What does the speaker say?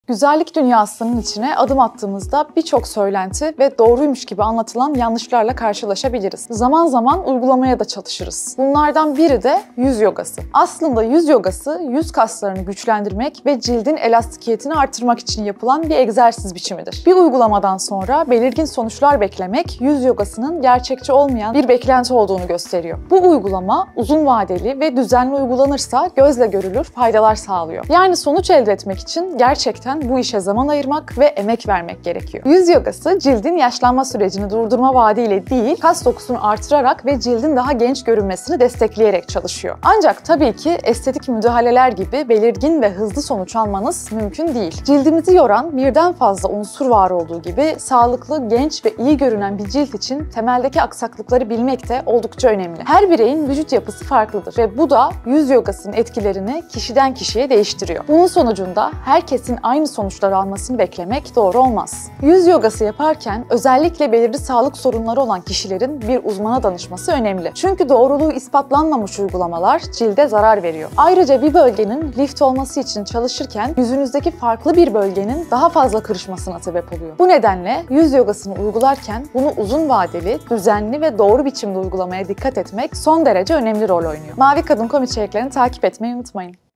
Güzellik dünyasının içine adım attığımızda birçok söylenti ve doğruymuş gibi anlatılan yanlışlarla karşılaşabiliriz. Zaman zaman uygulamaya da çalışırız. Bunlardan biri de yüz yogası. Aslında yüz yogası, yüz kaslarını güçlendirmek ve cildin elastikiyetini artırmak için yapılan bir egzersiz biçimidir. Bir uygulamadan sonra belirgin sonuçlar beklemek, yüz yogasının gerçekçi olmayan bir beklenti olduğunu gösteriyor. Bu uygulama uzun vadeli ve düzenli uygulanırsa gözle görülür faydalar sağlıyor. Yani sonuç elde etmek için gerçekten bu işe zaman ayırmak ve emek vermek gerekiyor. Yüz yogası cildin yaşlanma sürecini durdurma vaadiyle değil, kas dokusunu artırarak ve cildin daha genç görünmesini destekleyerek çalışıyor. Ancak tabii ki estetik müdahaleler gibi belirgin ve hızlı sonuç almanız mümkün değil. Cildimizi yoran birden fazla unsur var olduğu gibi sağlıklı, genç ve iyi görünen bir cilt için temeldeki aksaklıkları bilmek de oldukça önemli. Her bireyin vücut yapısı farklıdır ve bu da yüz yogasının etkilerini kişiden kişiye değiştiriyor. Bunun sonucunda herkesin aynı sonuçları almasını beklemek doğru olmaz. Yüz yogası yaparken özellikle belirli sağlık sorunları olan kişilerin bir uzmana danışması önemli. Çünkü doğruluğu ispatlanmamış uygulamalar cilde zarar veriyor. Ayrıca bir bölgenin lift olması için çalışırken yüzünüzdeki farklı bir bölgenin daha fazla kırışmasına sebep oluyor. Bu nedenle yüz yogasını uygularken bunu uzun vadeli, düzenli ve doğru biçimde uygulamaya dikkat etmek son derece önemli rol oynuyor. Mavi Kadın.com içeriklerini takip etmeyi unutmayın.